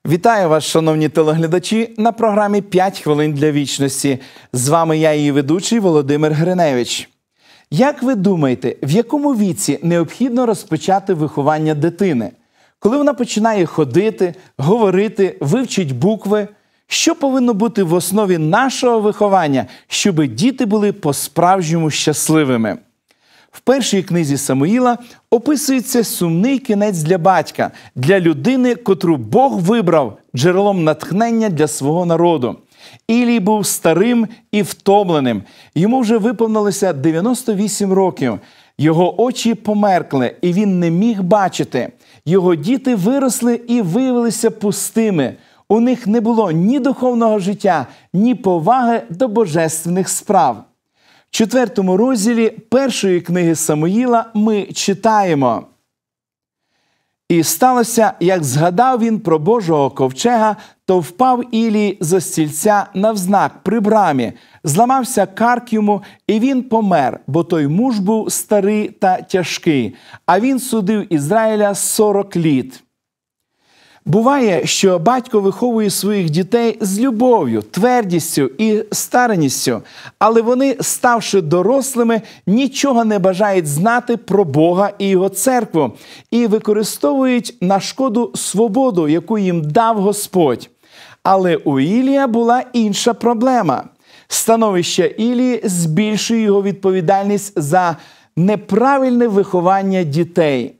Вітаю вас, шановні телеглядачі, на програмі «5 хвилин для вічності». З вами я, її ведучий Володимир Гриневич. Як ви думаєте, в якому віці необхідно розпочати виховання дитини? Коли вона починає ходити, говорити, вивчить букви? Що повинно бути в основі нашого виховання, щоб діти були по-справжньому щасливими? В першій книзі Самуїла описується сумний кінець для батька, для людини, котру Бог вибрав джерелом натхнення для свого народу. Ілій був старим і втомленим. Йому вже виповнилося 98 років. Його очі померкли, і він не міг бачити. Його діти виросли і виявилися пустими. У них не було ні духовного життя, ні поваги до божественних справ. В 4 розділі першої книги Самуїла ми читаємо: «І сталося, як згадав він про Божого ковчега, то впав Ілій зо стільця навзнак при брамі, зламався карк йому, і він помер, бо той муж був старий та тяжкий, а він судив Ізраїля 40 літ». Буває, що батько виховує своїх дітей з любов'ю, твердістю і старанністю, але вони, ставши дорослими, нічого не бажають знати про Бога і Його церкву і використовують на шкоду свободу, яку їм дав Господь. Але у Ілія була інша проблема. Становище Ілії збільшує його відповідальність за неправильне виховання дітей.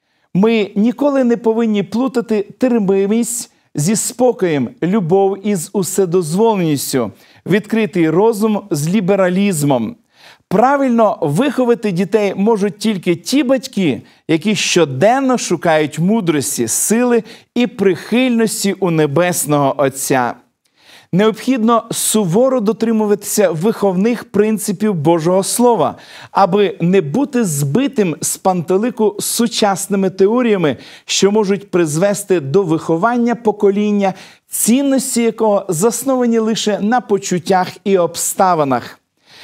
Ми ніколи не повинні плутати терпимість зі спокоєм, любов із уседозволеністю, відкритий розум з лібералізмом. Правильно виховати дітей можуть тільки ті батьки, які щоденно шукають мудрості, сили і прихильності у Небесного Отця. Необхідно суворо дотримуватися виховних принципів Божого Слова, аби не бути збитим з пантелику сучасними теоріями, що можуть призвести до виховання покоління, цінності якого засновані лише на почуттях і обставинах.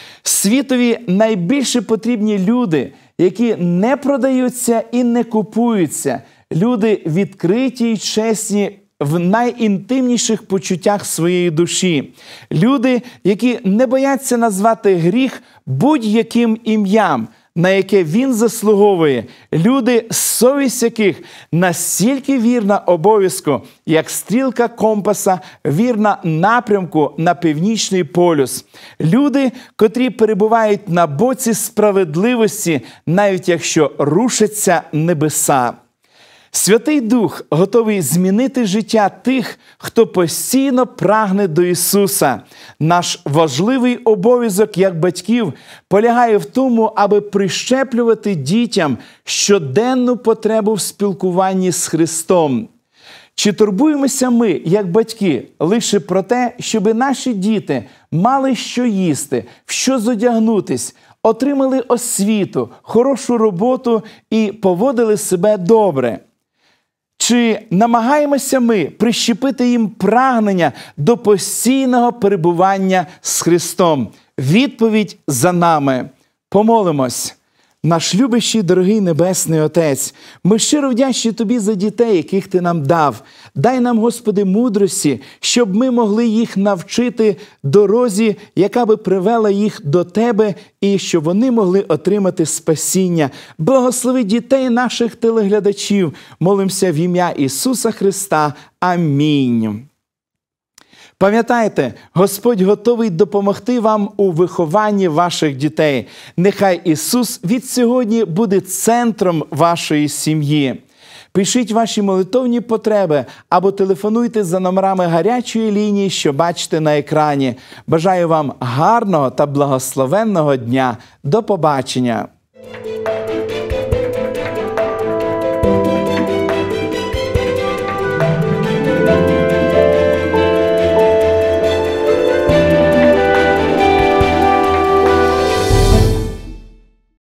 Світові найбільше потрібні люди, які не продаються і не купуються, люди відкриті й чесні в найінтимніших почуттях своєї душі. Люди, які не бояться назвати гріх будь-яким ім'ям, на яке він заслуговує. Люди, совість яких настільки вірна обов'язку, як стрілка компаса вірна напрямку на північний полюс. Люди, котрі перебувають на боці справедливості, навіть якщо рушаться небеса. Святий Дух готовий змінити життя тих, хто постійно прагне до Ісуса. Наш важливий обов'язок як батьків полягає в тому, аби прищеплювати дітям щоденну потребу в спілкуванні з Христом. Чи турбуємося ми, як батьки, лише про те, щоб наші діти мали що їсти, в що зодягнутись, отримали освіту, хорошу роботу і поводили себе добре? Чи намагаємося ми прищепити їм прагнення до постійного перебування з Христом? Відповідь за нами. Помолимось. Наш любящий, дорогий Небесний Отець, ми щиро вдячні Тобі за дітей, яких Ти нам дав. Дай нам, Господи, мудрості, щоб ми могли їх навчити дорозі, яка би привела їх до Тебе, і щоб вони могли отримати спасіння. Благослови дітей наших телеглядачів. Молимося в ім'я Ісуса Христа. Амінь. Пам'ятайте, Господь готовий допомогти вам у вихованні ваших дітей. Нехай Ісус від сьогодні буде центром вашої сім'ї. Пишіть ваші молитовні потреби або телефонуйте за номерами гарячої лінії, що бачите на екрані. Бажаю вам гарного та благословенного дня. До побачення!